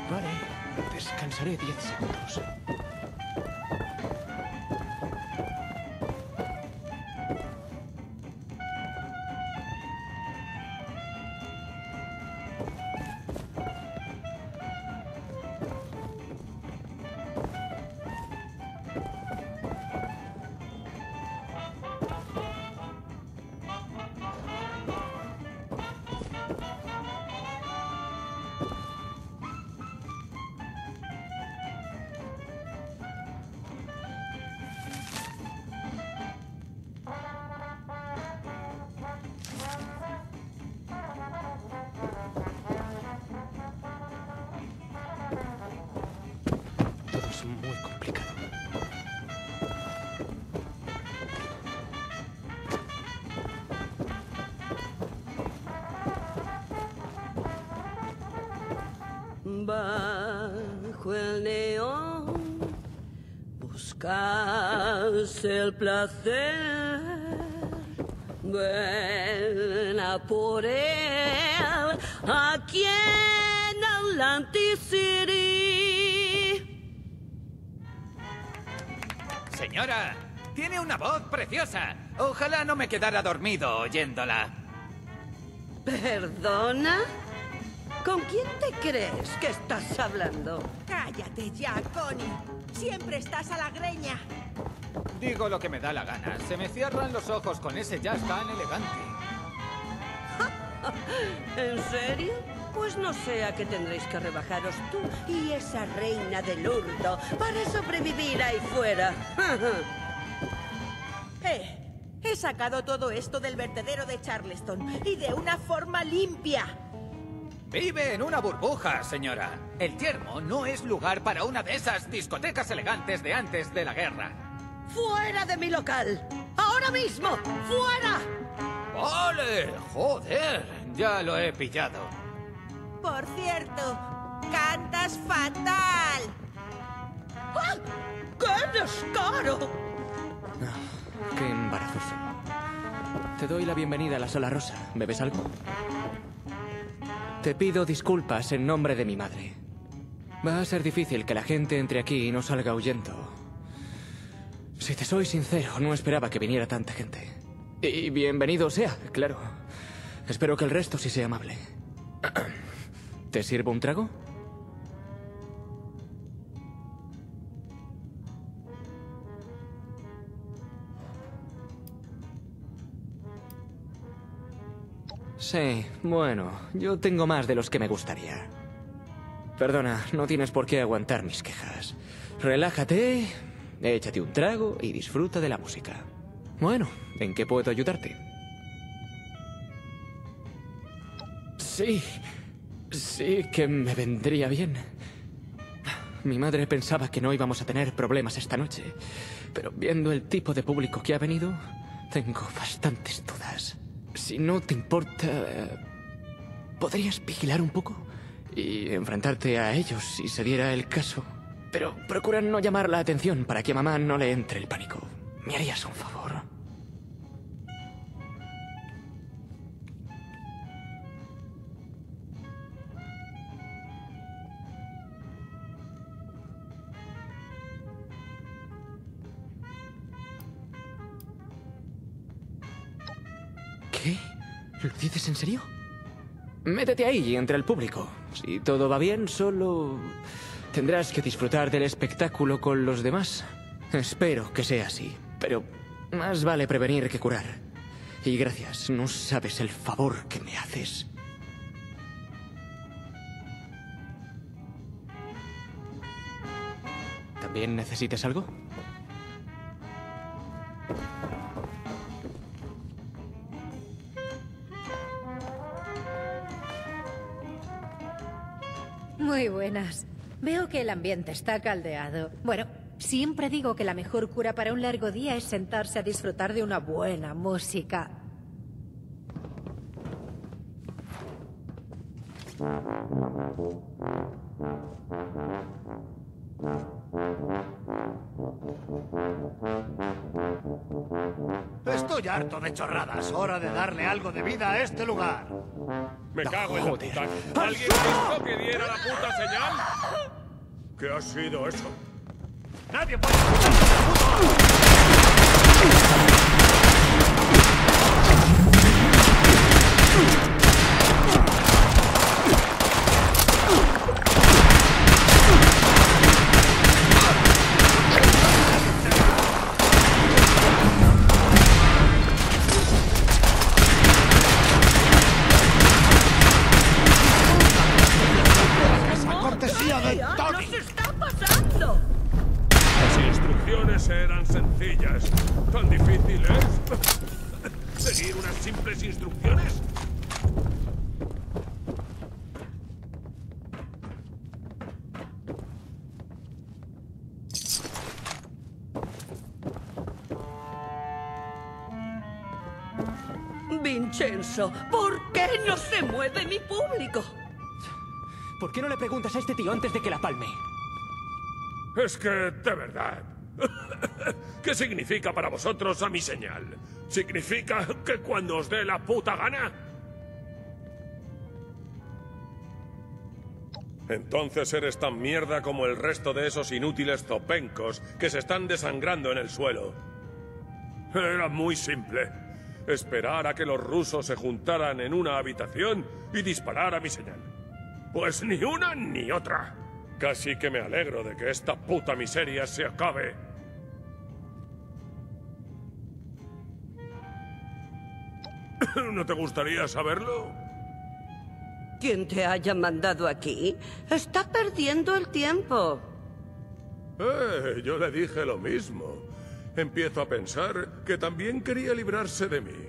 Vale, descansaré 10 segundos. Muy complicado. Bajo el neón buscas el placer, ven a por él aquí en Atlantic City. Señora, tiene una voz preciosa. Ojalá no me quedara dormido oyéndola. ¿Perdona? ¿Con quién te crees que estás hablando? Cállate ya, Connie. Siempre estás a la greña. Digo lo que me da la gana. Se me cierran los ojos con ese jazz tan elegante. ¿En serio? Pues no sea que tendréis que rebajaros tú y esa reina del hurto para sobrevivir ahí fuera. He sacado todo esto del vertedero de Charleston y de una forma limpia. Vive en una burbuja, señora. El Yermo no es lugar para una de esas discotecas elegantes de antes de la guerra. ¡Fuera de mi local! ¡Ahora mismo! ¡Fuera! ¡Vale! ¡Joder! Ya lo he pillado. Por cierto, cantas fatal. ¡Ah! ¡Qué descaro! Qué embarazoso. Te doy la bienvenida a la Sala Rosa. ¿Bebes algo? Te pido disculpas en nombre de mi madre. Va a ser difícil que la gente entre aquí y no salga huyendo. Si te soy sincero, no esperaba que viniera tanta gente. Y bienvenido sea, claro. Espero que el resto sí sea amable. ¿Te sirvo un trago? Sí, bueno, yo tengo más de los que me gustaría. Perdona, no tienes por qué aguantar mis quejas. Relájate, échate un trago y disfruta de la música. Bueno, ¿en qué puedo ayudarte? Sí, sí que me vendría bien. Mi madre pensaba que no íbamos a tener problemas esta noche, pero viendo el tipo de público que ha venido, tengo bastantes dudas. Si no te importa, ¿podrías vigilar un poco? Y enfrentarte a ellos si se diera el caso. Pero procura no llamar la atención para que a mamá no le entre el pánico. ¿Me harías un favor? ¿Qué? ¿Lo dices en serio? Métete ahí, entre el público. Si todo va bien, solo tendrás que disfrutar del espectáculo con los demás. Espero que sea así, pero más vale prevenir que curar. Y gracias, no sabes el favor que me haces. ¿También necesitas algo? Muy buenas. Veo que el ambiente está caldeado. Bueno, siempre digo que la mejor cura para un largo día es sentarse a disfrutar de una buena música. Estoy harto de chorradas. Hora de darle algo de vida a este lugar. Me cago en la Joder. puta. ¿Alguien dijo que diera la puta señal? ¿Qué ha sido eso? ¡Nadie puede escuchar esta puta! ¡Ay, nos está pasando! Las instrucciones eran sencillas. ¿Tan difícil es? ¿Seguir unas simples instrucciones? Vincenzo, ¿por qué no se mueve mi público? ¿Por qué no le preguntas a este tío antes de que la palme? Es que, de verdad... ¿Qué significa para vosotros a mi señal? ¿Significa que cuando os dé la puta gana? Entonces eres tan mierda como el resto de esos inútiles zopencos que se están desangrando en el suelo. Era muy simple. Esperar a que los rusos se juntaran en una habitación y disparar a mi señal. Pues ni una ni otra. Casi que me alegro de que esta puta miseria se acabe. ¿No te gustaría saberlo? Quien te haya mandado aquí está perdiendo el tiempo. Yo le dije lo mismo. Empiezo a pensar que también quería librarse de mí.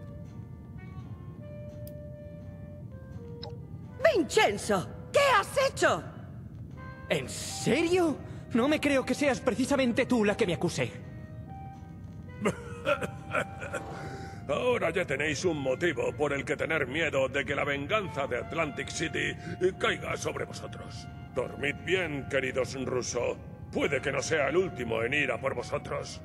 Vincenzo, ¿qué has hecho? ¿En serio? No me creo que seas precisamente tú la que me acuse. Ahora ya tenéis un motivo por el que tener miedo de que la venganza de Atlantic City caiga sobre vosotros. Dormid bien, queridos rusos. Puede que no sea el último en ir a por vosotros.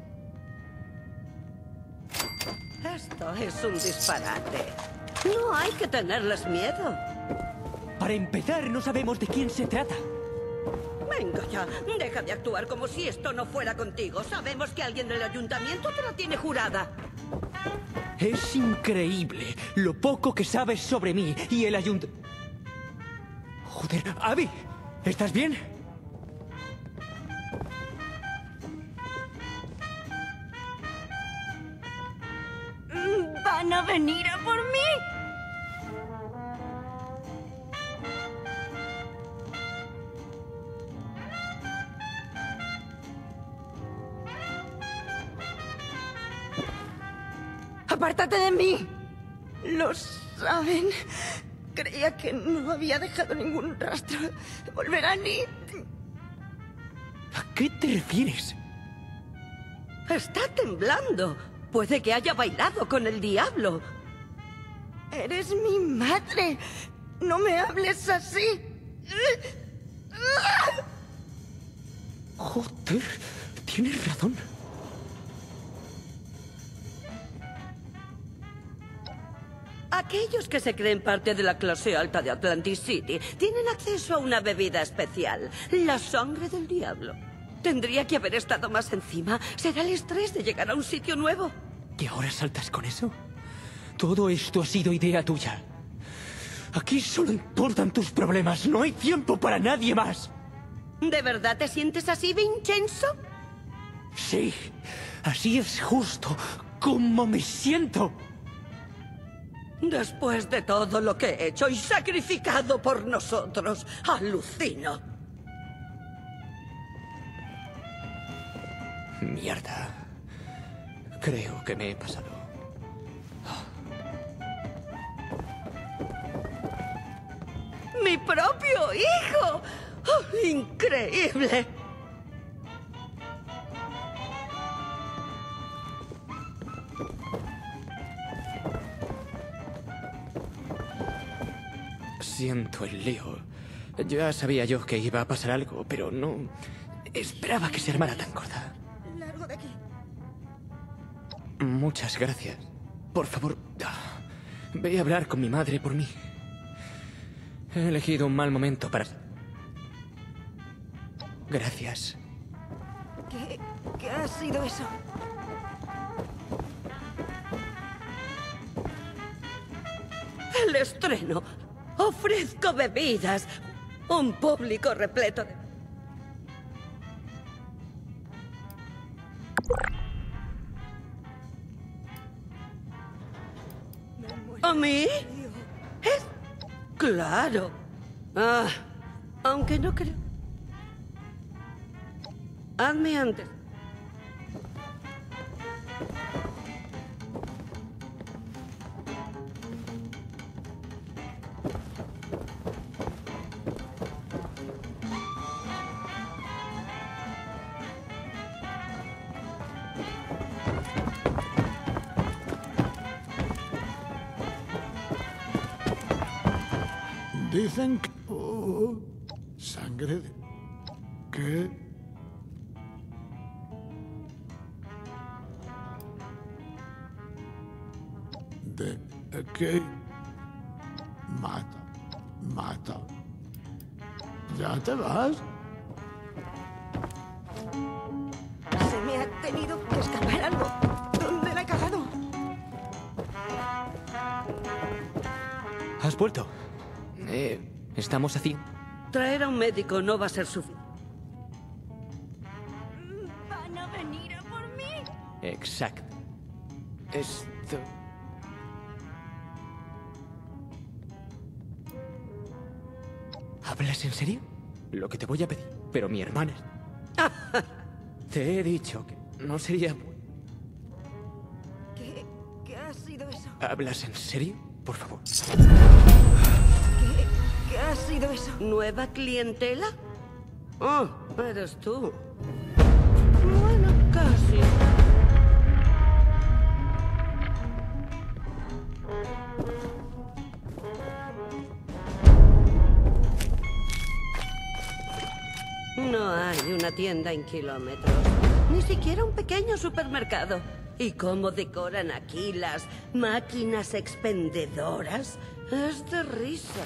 Esto es un disparate. No hay que tenerles miedo. Para empezar, no sabemos de quién se trata. Venga ya, deja de actuar como si esto no fuera contigo. Sabemos que alguien del ayuntamiento te la tiene jurada. Es increíble lo poco que sabes sobre mí y el ayuntamiento. Joder, Abby, ¿estás bien? ¿Van a venir a por mí? ¡Apártate de mí! Lo saben. Creía que no había dejado ningún rastro. Volverán y... ¿A qué te refieres? Está temblando. Puede que haya bailado con el diablo. Eres mi madre. No me hables así. Joder, tienes razón. Aquellos que se creen parte de la clase alta de Atlantic City tienen acceso a una bebida especial, la sangre del diablo. Tendría que haber estado más encima. Será el estrés de llegar a un sitio nuevo. ¿Y ahora saltas con eso? Todo esto ha sido idea tuya. Aquí solo importan tus problemas. No hay tiempo para nadie más. ¿De verdad te sientes así, Vincenzo? Sí, así es justo como me siento. Después de todo lo que he hecho y sacrificado por nosotros, alucino. Mierda. Creo que me he pasado. ¡Mi propio hijo! ¡Oh, ¡increíble! Siento el lío. Ya sabía yo que iba a pasar algo, pero no esperaba que se armara tan gorda. Largo de aquí. Muchas gracias. Por favor, ve a hablar con mi madre por mí. He elegido un mal momento para... Gracias. ¿Qué ha sido eso? El estreno. Ofrezco bebidas. Un público repleto de... ¿A mí? ¿Es? Claro. Ah, aunque no creo... Hazme antes. Dicen que... Oh, sangre de... ¿Qué? ¿De qué? Mata. ¿Ya te vas? Se me ha tenido que escapar algo. ¿Dónde la he cagado? ¿Has vuelto? Estamos así. Traer a un médico no va a ser suficiente. ¿Van a venir a por mí? Exacto. Esto... ¿Hablas en serio? Lo que te voy a pedir. Pero mi hermana... Te he dicho que no sería... ¿Qué ha sido eso? ¿Hablas en serio? Por favor. ¿Qué ha sido eso? ¿Nueva clientela? Oh, eres tú. Bueno, casi. No hay una tienda en kilómetros. Ni siquiera un pequeño supermercado. ¿Y cómo decoran aquí las máquinas expendedoras? Es de risa.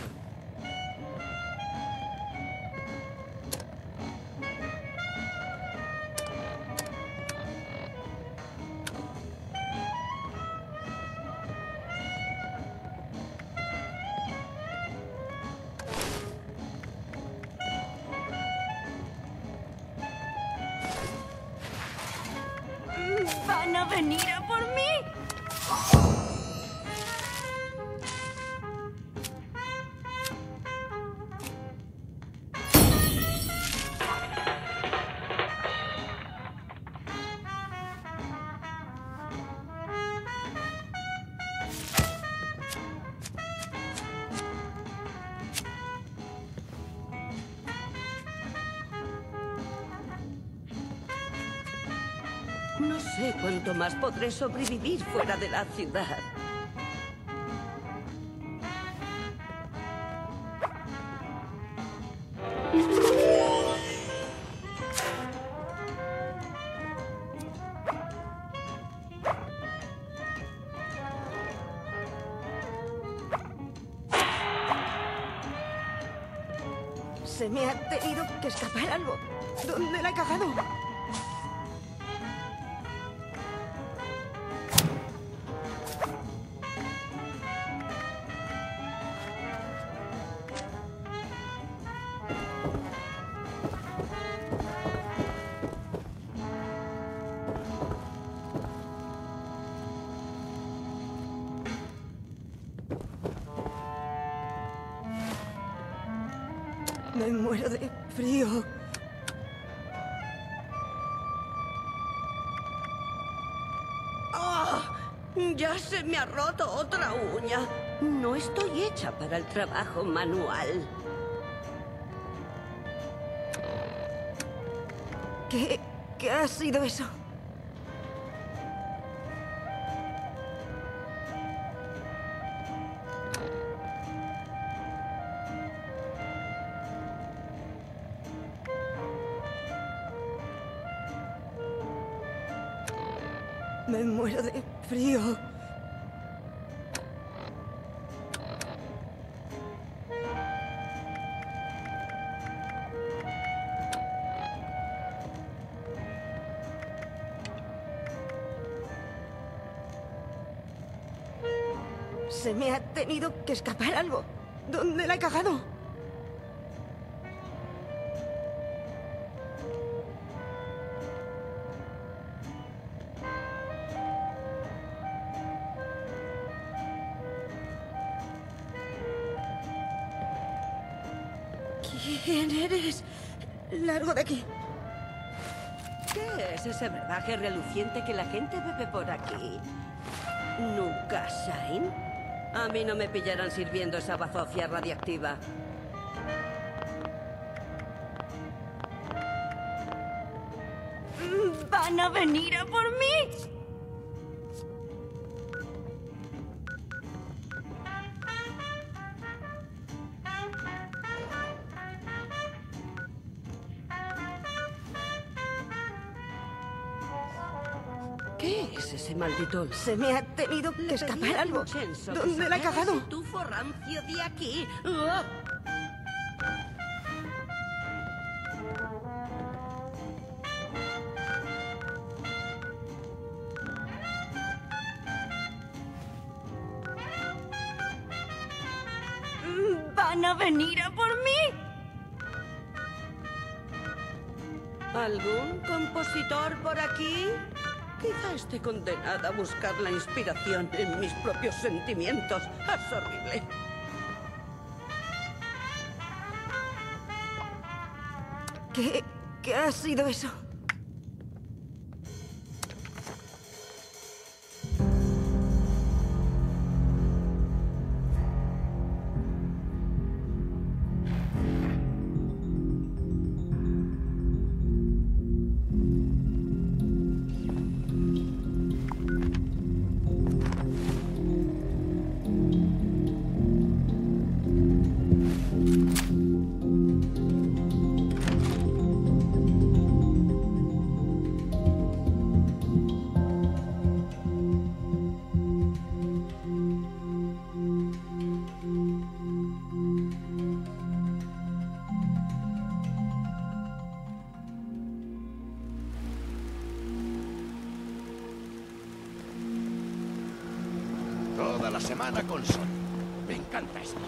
¿Van a venir a por mí? No sé cuánto más podré sobrevivir fuera de la ciudad. Se me ha tenido que escapar algo. ¿Dónde la he cagado? Me muero de frío. Ya se me ha roto otra uña. No estoy hecha para el trabajo manual. ¿Qué ha sido eso? Me muero de frío. Se me ha tenido que escapar algo. ¿Dónde la he cagado? ¿Quién eres? Largo de aquí. ¿Qué es ese brebaje reluciente que la gente bebe por aquí? ¿Nunca Shine? A mí no me pillarán sirviendo esa bazofia radiactiva. ¿Van a venir a por mí? ¿Qué es ese maldito? Se me ha tenido que escapar algo. ¿Dónde la he cagado? Tu rancio de aquí. ¡Oh! ¿Van a venir a por mí? ¿Algún compositor por aquí? Quizá esté condenada a buscar la inspiración en mis propios sentimientos. Es horrible. ¿Qué ha sido eso? Toda la semana con sol. Me encanta esto.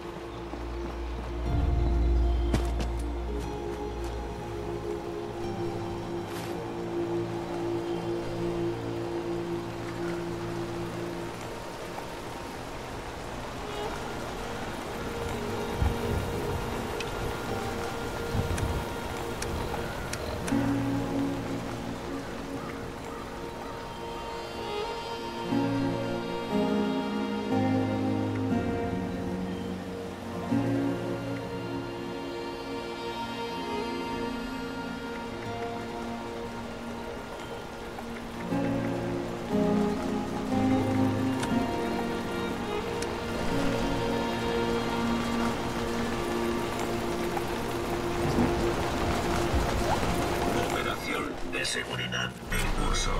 De seguridad en curso.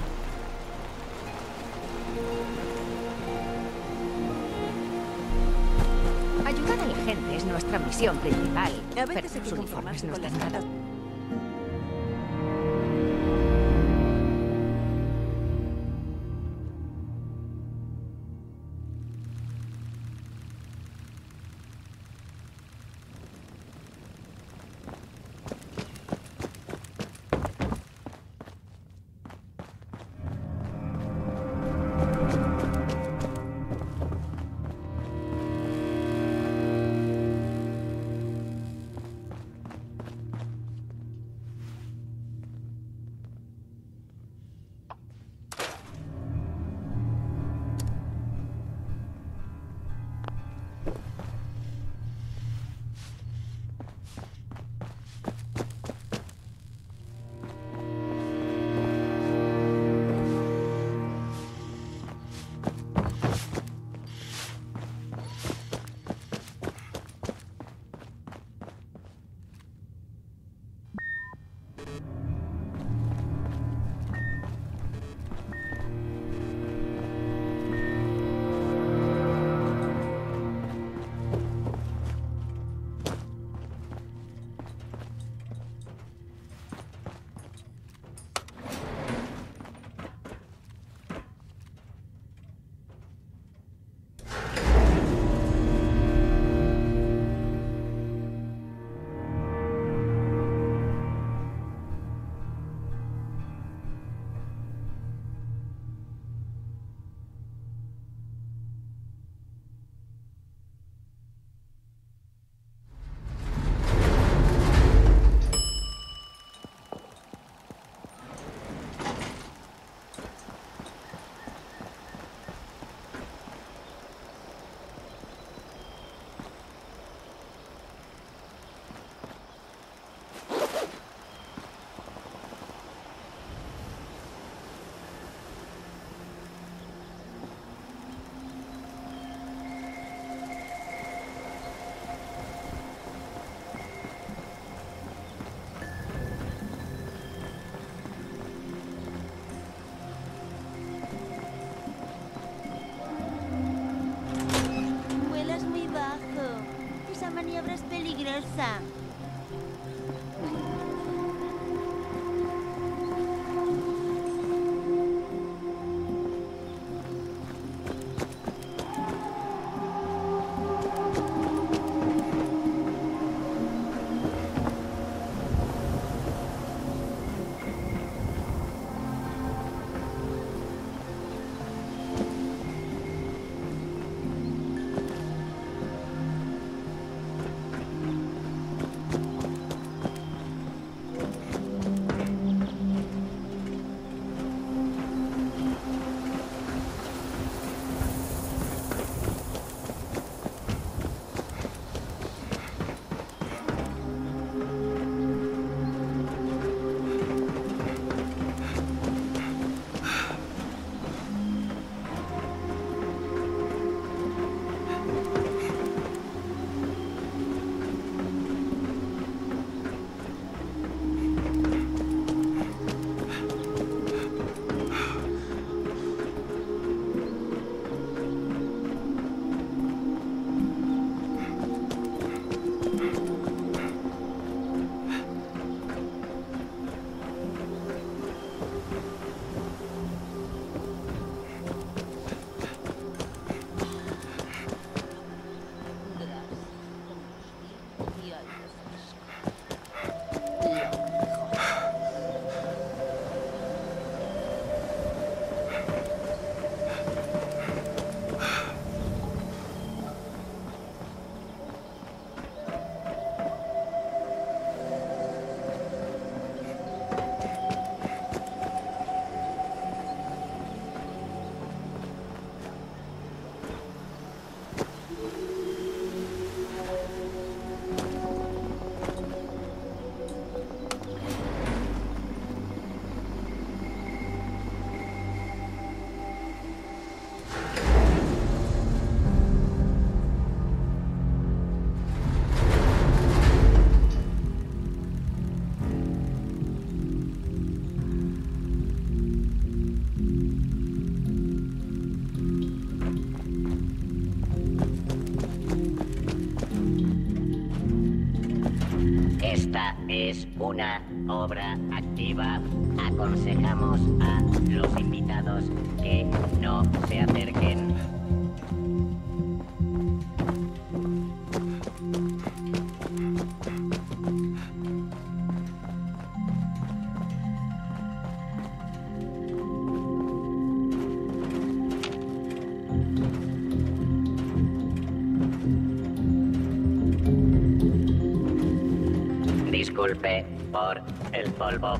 Ayudar a la gente es nuestra misión principal. A veces pero hay que los uniformes conformarse no con las están nada. nada. peligrosa. Esta es una obra activa. Aconsejamos a los invitados que no se acerquen. Disculpe por el polvo.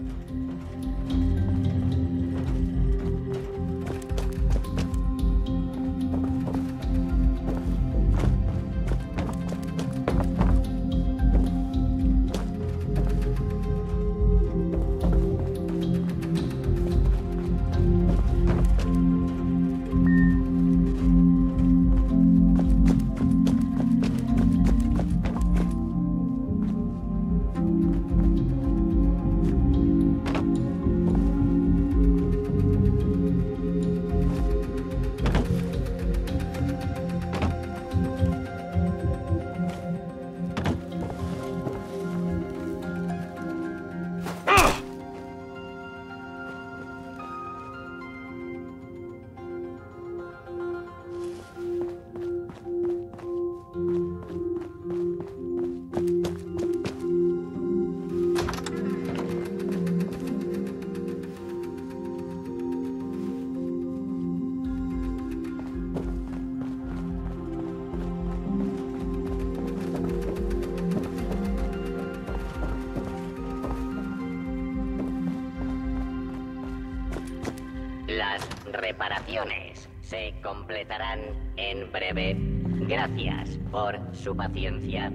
Las reparaciones se completarán en breve. Gracias por su paciencia.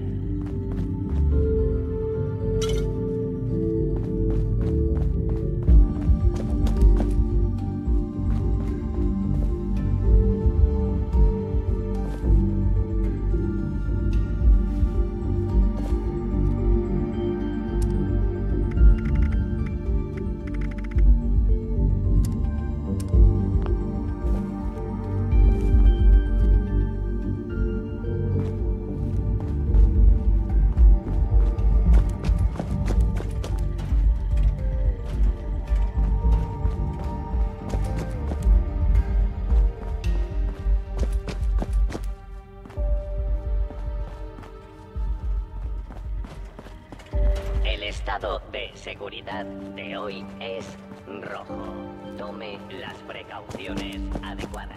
seguridad de hoy es rojo. Tome las precauciones adecuadas.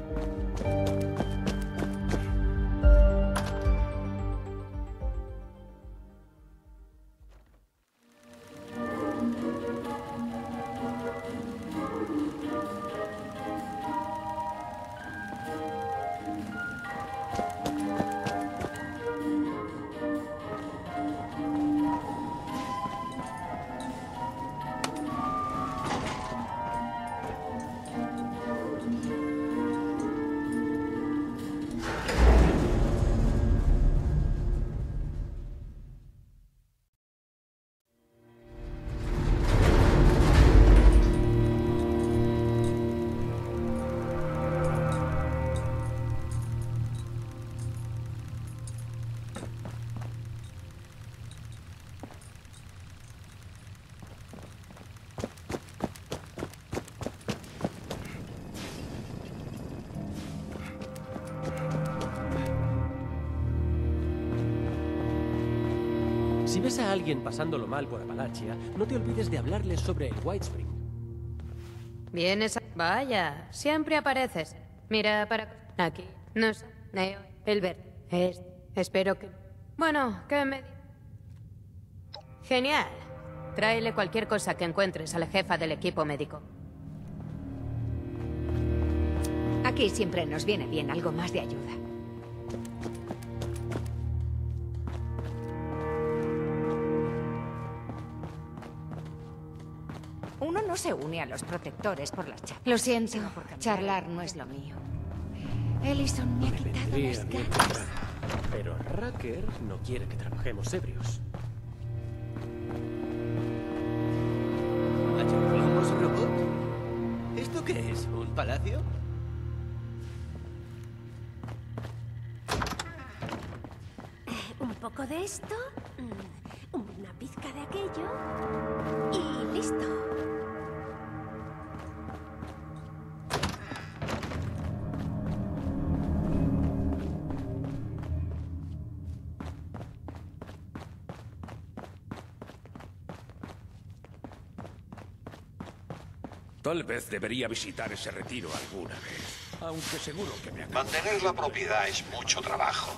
Si ves a alguien pasándolo mal por Appalachia, no te olvides de hablarles sobre el White Spring. Vienes a... Vaya, siempre apareces. Mira para... Aquí. No sé. Neo. El verde. Espero que... Bueno, que me... Genial. Tráele cualquier cosa que encuentres a la jefa del equipo médico. Aquí siempre nos viene bien algo más de ayuda. Uno no se une a los protectores por las charlas. Lo siento, charlar no es lo mío. Ellison me ha quitado las ganas. Pero Rucker no quiere que trabajemos ebrios. ¿Vamos robot? ¿Esto qué es? ¿Un palacio? Un poco de esto, una pizca de aquello y listo. Tal vez debería visitar ese retiro alguna vez, aunque seguro que me acabo. Mantener la propiedad es mucho trabajo.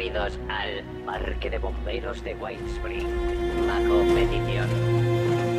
Transferidos al Parque de Bomberos de White Spring, bajo petición.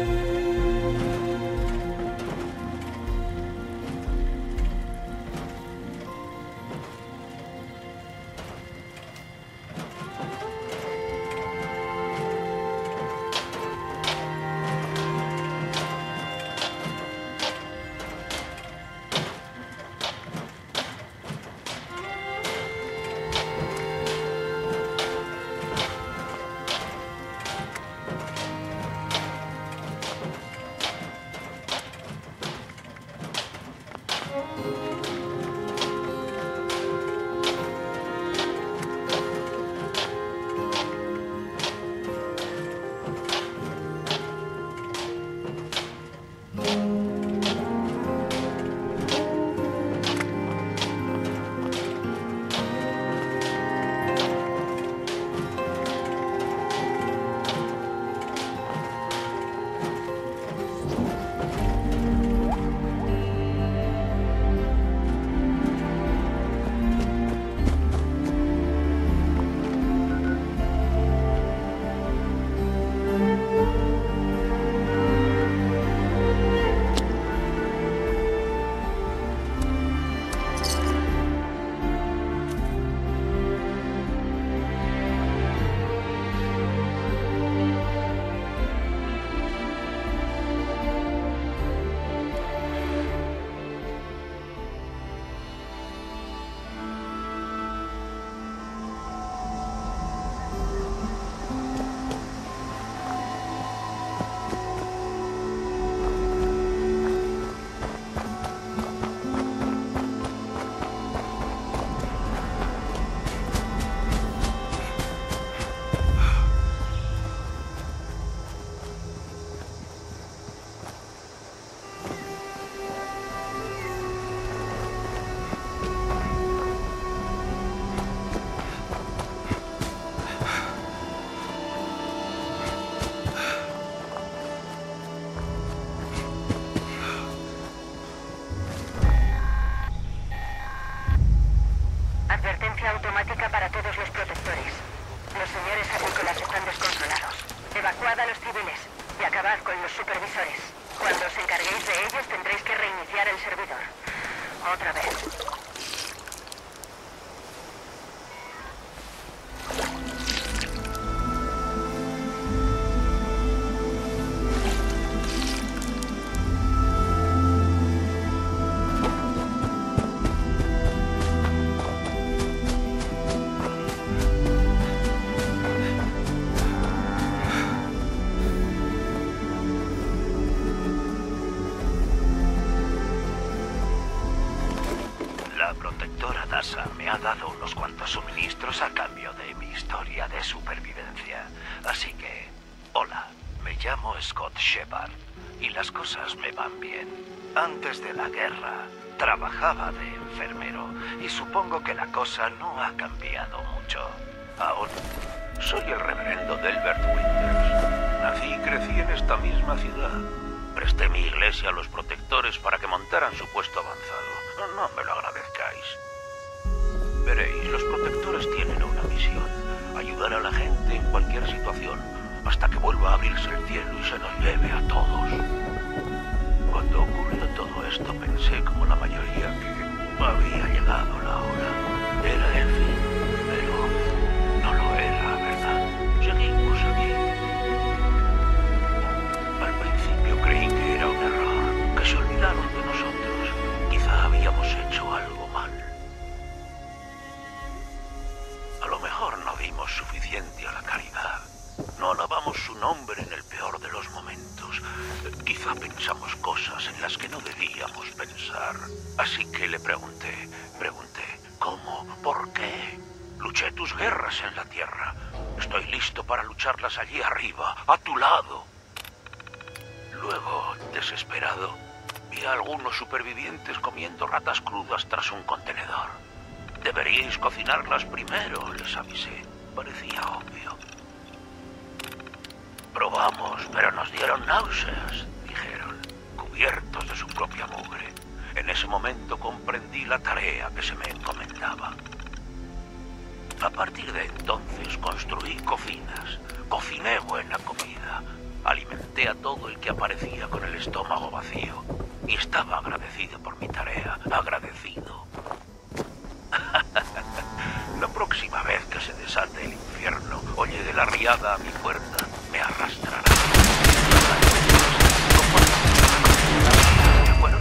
Advertencia automática para todos los protectores. Los señores agrícolas están desconsolados. Evacuad a los civiles y acabad con los supervisores. Cuando os encarguéis de ellos tendréis que reiniciar el servidor. Otra vez. Me ha dado unos cuantos suministros a cambio de mi historia de supervivencia. Así que, hola, me llamo Scott Shepard y las cosas me van bien. Antes de la guerra, trabajaba de enfermero y supongo que la cosa no ha cambiado mucho. Ahora, soy el reverendo Delbert Winters. Nací y crecí en esta misma ciudad. Presté mi iglesia a los protectores para que montaran su puesto avanzado. No me lo agradezcáis. Veréis, los protectores tienen una misión: ayudar a la gente en cualquier situación, hasta que vuelva a abrirse el cielo y se nos lleve a todos. Cuando ocurrió todo esto, pensé, como la mayoría, que había llegado la hora. Era el fin, pero no lo era, ¿verdad? Seguimos aquí. Al principio creí que era un error, que se olvidaron de nosotros. Quizá habíamos hecho algo mal. A lo mejor no dimos suficiente a la caridad. No alabamos su nombre en el peor de los momentos. Quizá pensamos cosas en las que no debíamos pensar. Así que le pregunté, ¿cómo? ¿Por qué? Luché tus guerras en la tierra. Estoy listo para lucharlas allí arriba, a tu lado. Luego, desesperado, vi a algunos supervivientes comiendo ratas crudas tras un contenedor. Deberíais cocinarlas primero, les avisé. Parecía obvio. Probamos, pero nos dieron náuseas, dijeron, cubiertos de su propia mugre. En ese momento comprendí la tarea que se me encomendaba. A partir de entonces construí cocinas, cociné buena comida, alimenté a todo el que aparecía con el estómago vacío y estaba agradecido por mi tarea, agradecido. La próxima vez que se desate el infierno o llegue la riada a mi puerta, me arrastrará. ¿De acuerdo?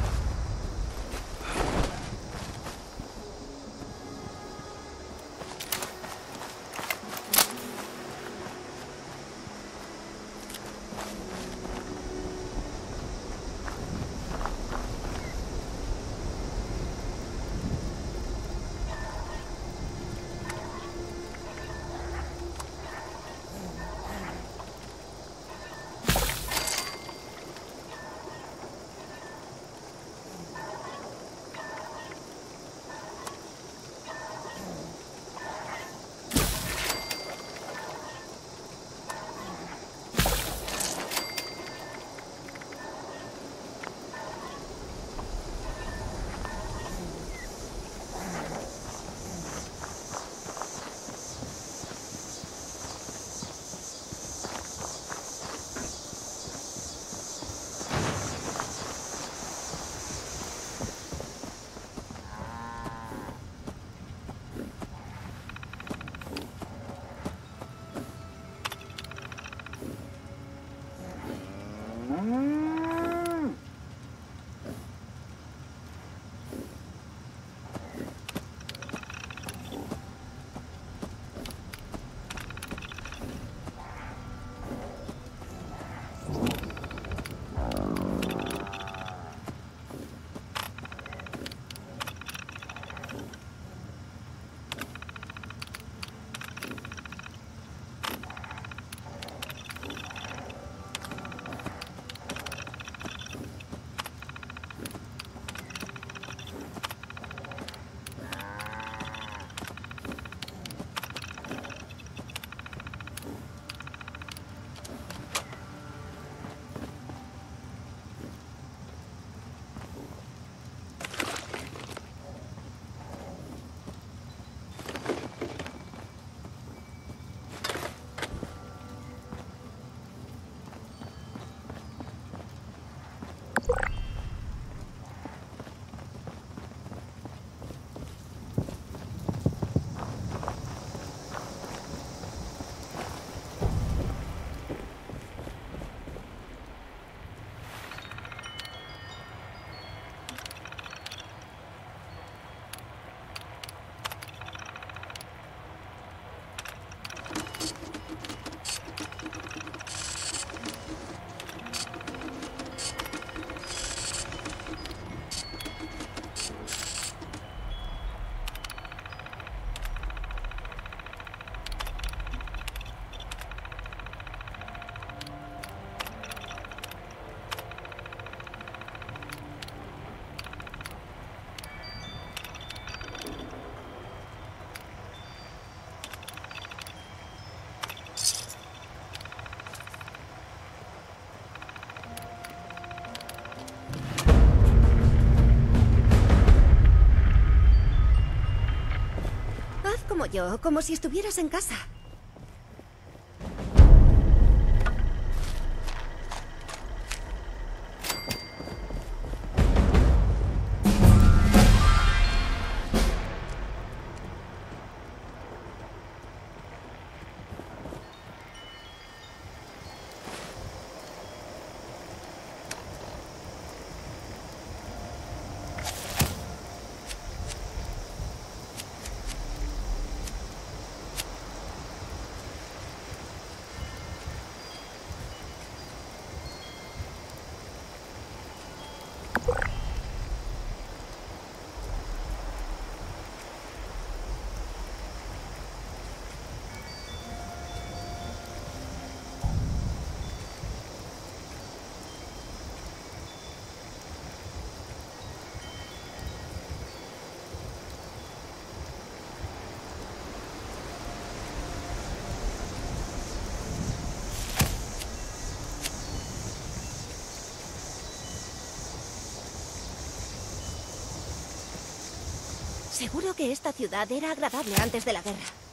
Como yo, como si estuvieras en casa. Seguro que esta ciudad era agradable antes de la guerra.